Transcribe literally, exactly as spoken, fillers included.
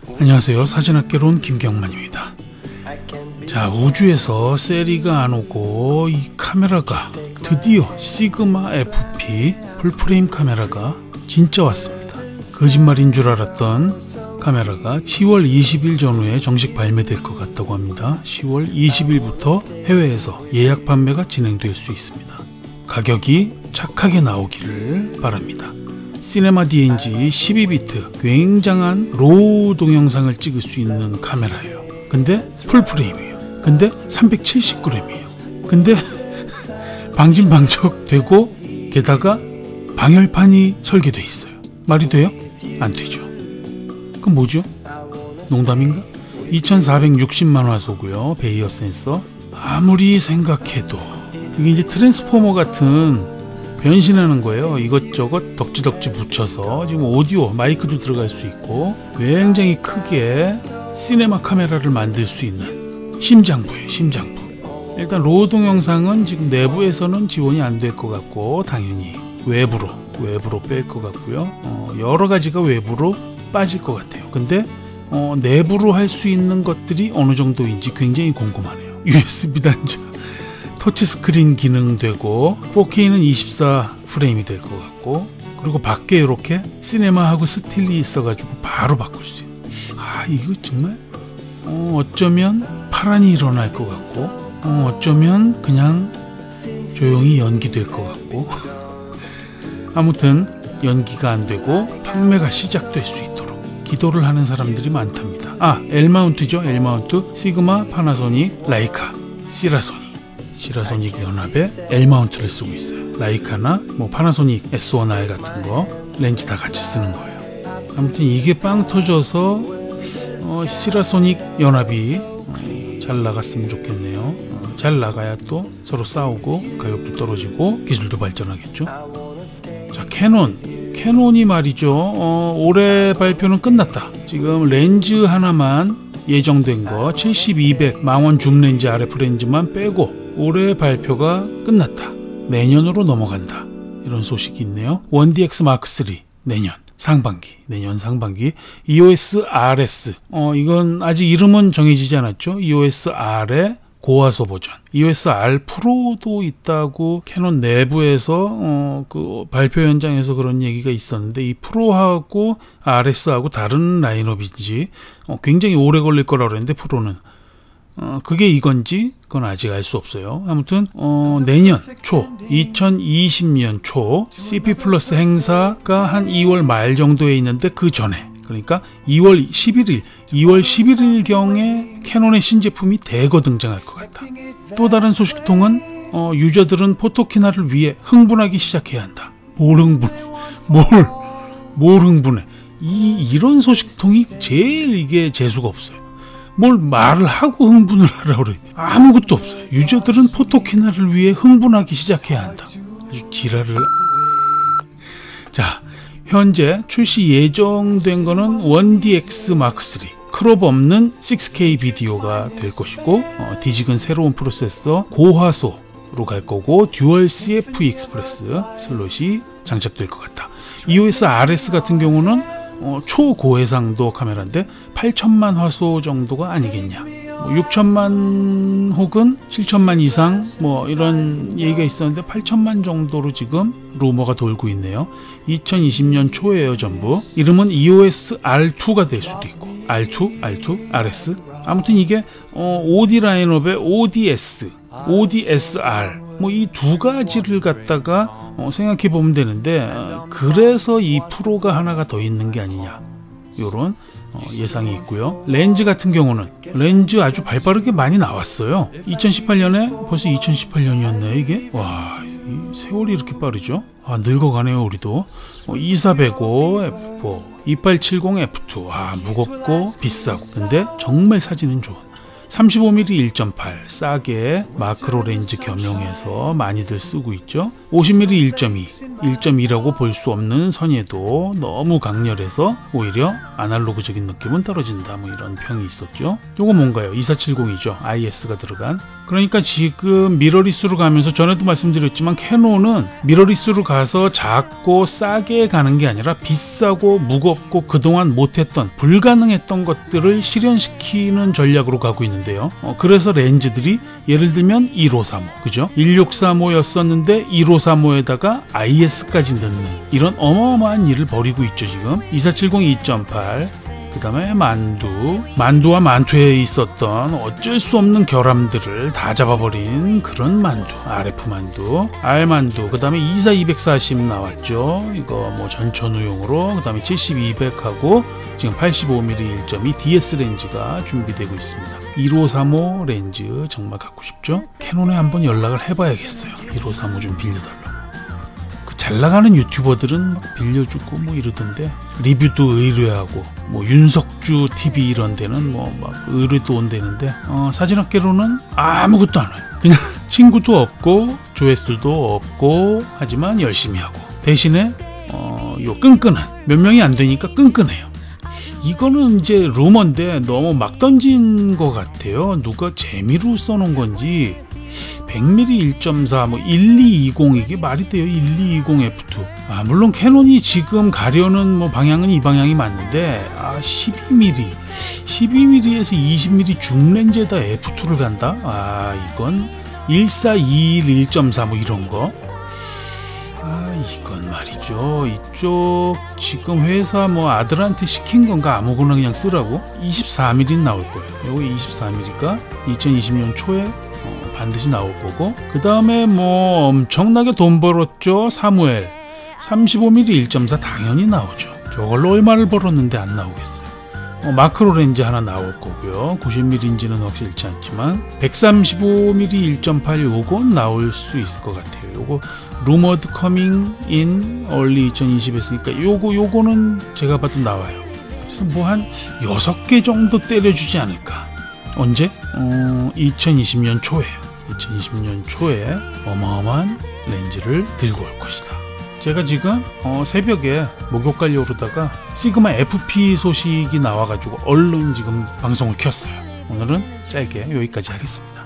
안녕하세요. 사진학개론 김경만입니다. 자, 우주에서 세리가 안 오고 이 카메라가 드디어 시그마 에프피 풀프레임 카메라가 진짜 왔습니다. 거짓말인 줄 알았던 카메라가 시월 이십일 전후에 정식 발매될 것 같다고 합니다. 시월 이십일부터 해외에서 예약 판매가 진행될 수 있습니다. 가격이 착하게 나오기를 바랍니다. 시네마 디엔지 십이 비트 굉장한 로우 동영상을 찍을 수 있는 카메라예요. 근데 풀프레임이에요. 근데 삼백칠십 그램이에요. 근데 방진방적되고 게다가 방열판이 설계되어 있어요. 말이 돼요? 안 되죠. 그럼 뭐죠? 농담인가? 이천사백육십만 화소고요. 베이어 센서. 아무리 생각해도 이게 이제 트랜스포머 같은 변신하는 거예요. 이것저것 덕지덕지 붙여서 지금 오디오 마이크도 들어갈 수 있고 굉장히 크게 시네마 카메라를 만들 수 있는 심장부예요. 심장부. 일단 로우 동영상은 지금 내부에서는 지원이 안 될 것 같고 당연히 외부로 외부로 뺄 것 같고요. 어, 여러 가지가 외부로 빠질 것 같아요. 근데 어, 내부로 할 수 있는 것들이 어느 정도인지 굉장히 궁금하네요. 유에스비 단자, 터치스크린 기능 되고 포케이는 이십사 프레임이 될 것 같고, 그리고 밖에 이렇게 시네마하고 스틸이 있어가지고 바로 바꿀 수 있는. 아, 이거 정말 어, 어쩌면 파란이 일어날 것 같고 어, 어쩌면 그냥 조용히 연기될 것 같고 아무튼 연기가 안 되고 판매가 시작될 수 있도록 기도를 하는 사람들이 많답니다. 아, L마운트죠. L마운트. 시그마, 파나소닉, 라이카, 시라소닉. 시라소닉 연합에 L마운트를 쓰고 있어요. 라이카나 뭐 파나소닉 에스 원 알 같은 거 렌즈 다 같이 쓰는 거예요. 아무튼 이게 빵 터져서 어, 시라소닉 연합이 어, 잘 나갔으면 좋겠네요. 어, 잘 나가야 또 서로 싸우고 가격도 떨어지고 기술도 발전하겠죠. 자, 캐논. 캐논이 말이죠. 어, 올해 발표는 끝났다. 지금 렌즈 하나만 예정된 거 칠십, 이백 망원 줌 렌즈 알에프 렌즈만 빼고 올해 발표가 끝났다. 내년으로 넘어간다. 이런 소식이 있네요. 원 디 엑스 마크 쓰리 내년 상반기, 내년 상반기. 이오에스 알에스. 어, 이건 아직 이름은 정해지지 않았죠. 이오에스 알의 고화소 버전. 이오에스 알 프로도 있다고 캐논 내부에서 어, 그 발표 현장에서 그런 얘기가 있었는데, 이 프로하고 알에스하고 다른 라인업인지 어, 굉장히 오래 걸릴 거라고 그랬는데 프로는 어, 그게 이건지 그건 아직 알 수 없어요. 아무튼 어, 내년 초, 이천이십 년 초 씨피 플러스 행사가 한 이월 말 정도에 있는데 그 전에, 그러니까 이월 십일일, 이월 십일일경에 캐논의 신제품이 대거 등장할 것 같다. 또 다른 소식통은 어, 유저들은 포토키나를 위해 흥분하기 시작해야 한다. 뭘 흥분해? 뭘, 뭘 흥분해? 이, 이런 소식통이 제일 이게 재수가 없어요. 뭘 말을 하고 흥분을 하라고 그래. 아무것도 없어요. 유저들은 포토키나를 위해 흥분하기 시작해야 한다. 아주 지랄을. 자, 현재 출시 예정된 거는 원 디 엑스 마크 쓰리 크롭 없는 식스 케이 비디오가 될 것이고, 어, 디직은 새로운 프로세서 고화소로 갈 거고, 듀얼 씨에프 익스프레스 슬롯이 장착될 것 같다. 이오에스 알에스 같은 경우는 어, 초고해상도 카메라인데 팔천만 화소 정도가 아니겠냐. 뭐 육천만 혹은 칠천만 이상 뭐 이런 얘기가 있었는데 팔천만 정도로 지금 루머가 돌고 있네요. 이천이십 년 초에요 전부. 이름은 이오에스 알 투가 될 수도 있고 알 투, 알 투, 알에스. 아무튼 이게 어, 오디 라인업의 오디에스, 오디에스알 뭐 이 두 가지를 갖다가 어, 생각해 보면 되는데, 어, 그래서 이 프로가 하나가 더 있는 게 아니냐, 요런 어, 예상이 있고요. 렌즈 같은 경우는 렌즈 아주 발빠르게 많이 나왔어요. 이천십팔 년에 벌써 이천십팔 년이었네요 이게. 와, 이 세월이 이렇게 빠르죠. 아, 늙어가네요 우리도. 어, 이사백오 에프 사, 이팔칠공 에프 투. 아, 무겁고 비싸고 근데 정말 사진은 좋은 삼십오 밀리미터 일 점 팔 싸게 마크로 렌즈 겸용해서 많이들 쓰고 있죠. 오십 밀리미터 일 점 이, 일 점 이라고 볼 수 없는 선예도 너무 강렬해서 오히려 아날로그적인 느낌은 떨어진다, 뭐 이런 평이 있었죠. 요거 뭔가요? 이사칠공이죠. 아이에스가 들어간. 그러니까 지금 미러리스로 가면서, 전에도 말씀드렸지만 캐논은 미러리스로 가서 작고 싸게 가는 게 아니라 비싸고 무겁고 그동안 못했던, 불가능했던 것들을 실현시키는 전략으로 가고 있는데요. 어, 그래서 렌즈들이 예를 들면 일오삼오, 그죠? 일육삼오였었는데 일오삼오에다가 아이에스까지 넣는 이런 어마어마한 일을 벌이고 있죠 지금. 이사칠공 이 점 팔, 그 다음에 만두, 만두와 만투에 있었던 어쩔 수 없는 결함들을 다 잡아버린 그런 만두, 알에프 만두, R 만두, 그 다음에 이사 이백사십 나왔죠. 이거 뭐 전천후용으로, 그 다음에 칠십 이백하고 지금 팔십오 밀리미터 일 점 이 디에스 렌즈가 준비되고 있습니다. 일오삼오 렌즈 정말 갖고 싶죠? 캐논에 한번 연락을 해봐야겠어요. 일오삼오 좀 빌려달라고. 잘 나가는 유튜버들은 막 빌려주고 뭐 이러던데, 리뷰도 의뢰하고, 뭐 윤석주 티비 이런 데는 뭐 막 의뢰도 온대는데, 어, 사진학계로는 아무것도 안 해요. 그냥 친구도 없고 조회수도 없고, 하지만 열심히 하고, 대신에 어, 요 끈끈한, 몇 명이 안 되니까 끈끈해요. 이거는 이제 루머인데 너무 막 던진 것 같아요. 누가 재미로 써놓은 건지. 백 밀리미터 일 점 사, 뭐 일이이공, 이게 말이 돼요? 일이이공 에프 투. 아, 물론 캐논이 지금 가려는 뭐 방향은 이 방향이 맞는데, 아, 십이 밀리미터, 십이 밀리미터에서 이십 밀리미터 중렌즈에다 에프 투를 간다? 아, 이건 일사이일 일 점 사 뭐 이런 거. 아, 이건 말이죠. 이쪽 지금 회사 뭐 아들한테 시킨 건가, 아무거나 그냥 쓰라고. 이십사 밀리미터 나올 거예요. 요거 이십사 밀리미터가 이천이십 년 초에 어, 반드시 나올 거고, 그 다음에 뭐 엄청나게 돈 벌었죠. 사무엘 삼십오 밀리미터 일 점 사 당연히 나오죠. 저걸로 얼마를 벌었는데 안 나오겠어요. 어, 마크로 렌즈 하나 나올 거고요. 구십 밀리미터인지는 확실치 않지만 백삼십오 밀리미터 일 점 팔 요건 나올 수 있을 것 같아요. 요거 루머드 커밍 인 얼리 이천이십 했으니까 요거 요거는 제가 봐도 나와요. 그래서 뭐 한 여섯 개 정도 때려주지 않을까. 언제? 어, 이천이십 년 초에요. 이천이십 년 초에 어마어마한 렌즈를 들고 올 것이다. 제가 지금 어, 새벽에 목욕 가려고 그러다가 시그마 에프피 소식이 나와가지고 얼른 지금 방송을 켰어요. 오늘은 짧게 여기까지 하겠습니다.